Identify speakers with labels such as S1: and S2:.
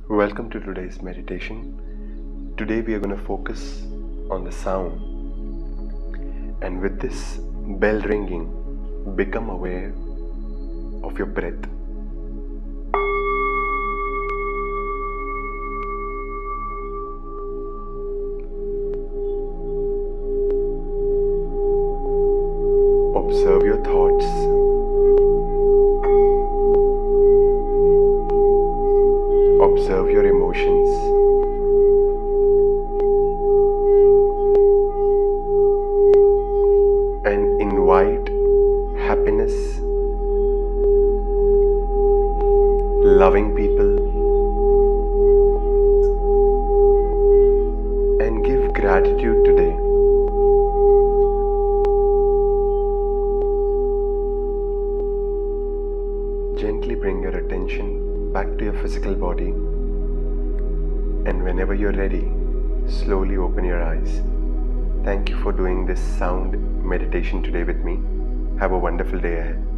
S1: Welcome to today's meditation. Today we are going to focus on the sound, and with this bell ringing, become aware of your breath. Observe your thoughts. Observe your emotions. And invite happiness, loving people, and give gratitude today. Gently bring your attention back to your physical body, and whenever you're ready, slowly open your eyes. Thank you for doing this sound meditation today with me. Have a wonderful day ahead.